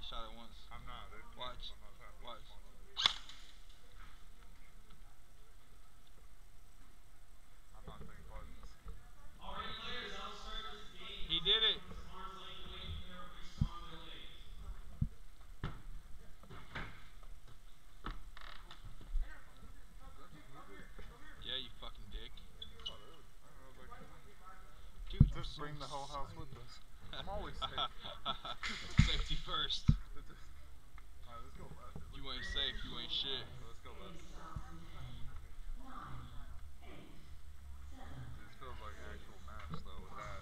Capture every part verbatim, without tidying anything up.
shot at once. I'm not, dude. Watch. I'm not trying to Watch. I'm not thinking buttons. Alright, players, I'll start this game. He did it. Some arms length away from their wrist on their legs. Yeah, you fucking dick. Dude, just so bring the whole house with us. I'm always safe. Safety first. Alright, let's go left. You ain't safe, you ain't shit. Let's go left. This feels like an actual match though with that.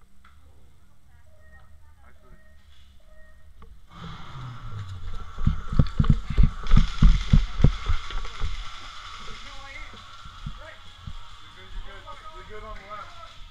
Actually. You're good, you're good. You're good on the left.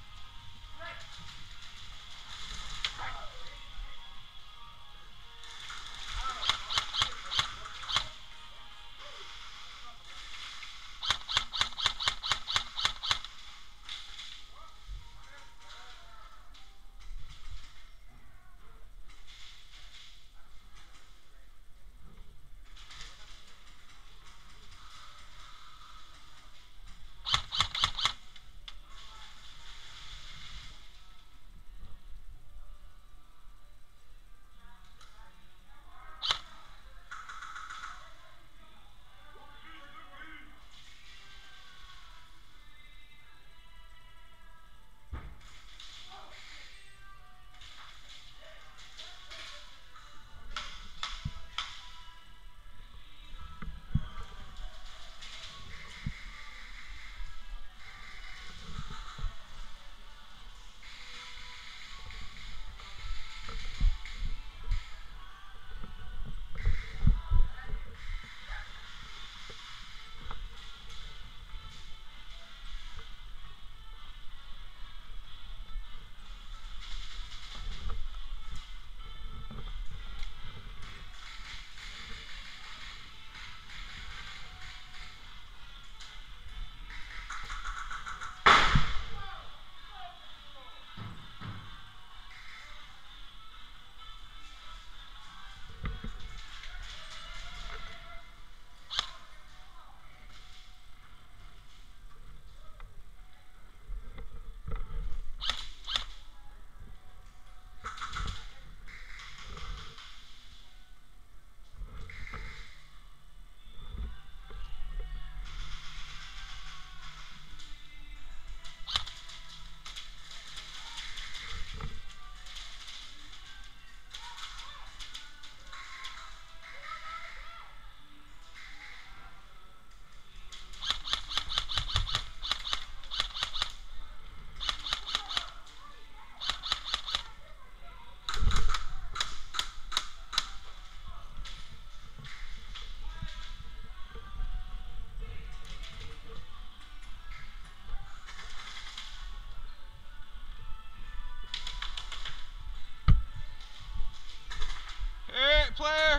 Hey, player!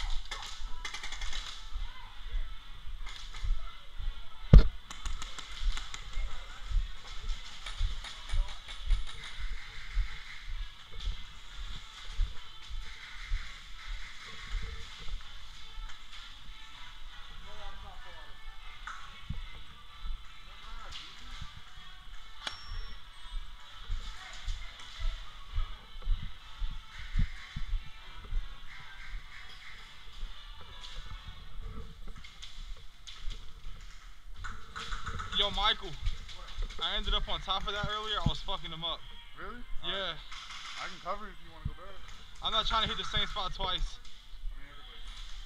Yo, Michael, I ended up on top of that earlier. I was fucking him up. Really? Yeah. Right. I can cover if you want to go back. I'm not trying to hit the same spot twice. I mean, everybody.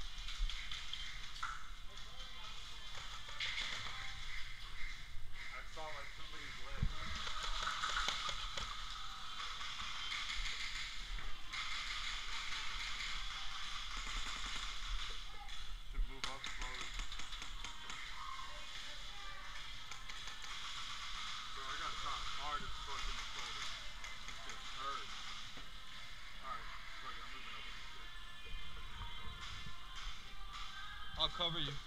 I saw like somebody's leg. Should move up slowly. Bro, I got shot hard as fuck in the shoulder. It hurt. Alright, fuck it, I'm moving over. I'll cover you.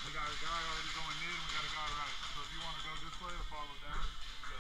We got a guy already going mid and we got a guy right. So if you want to go this way or follow down, go.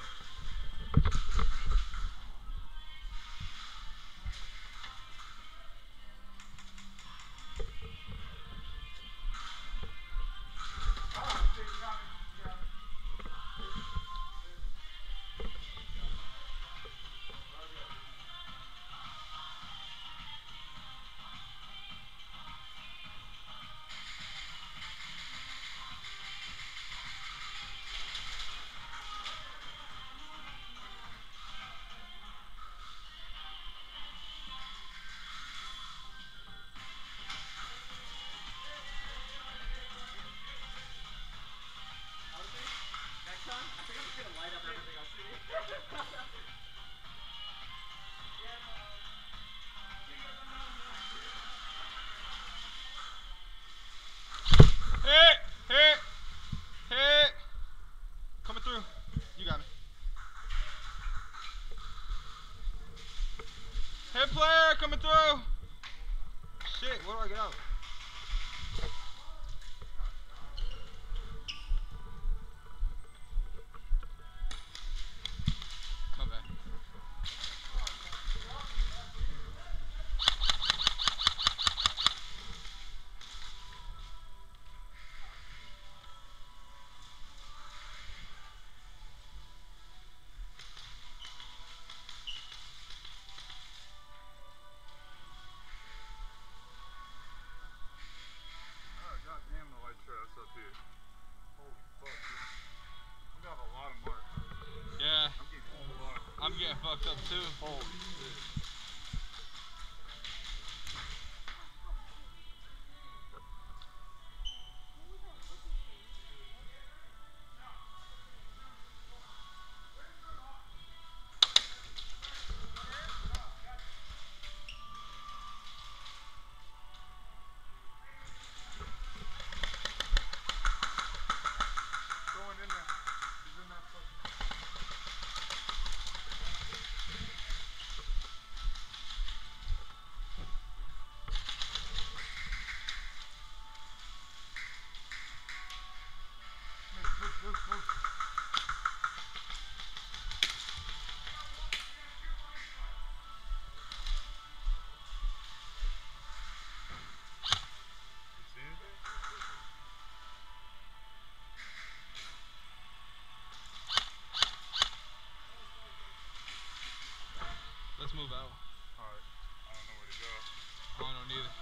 Next time, I think I'm just gonna light up everything I see. Hit! Hit! Hit! Coming through. You got me. Hit player coming through. Shit, where do I get out? My bad. Goddamn the light traps up here. Holy fuck, dude. We got a lot of marks. Yeah. I'm getting fucked. I'm getting fucked up too. Holy shit. Going in there. He's in that fucking... Move, move, move, move. You see anything? Let's move out. Alright. I don't know where to go. I don't know neither.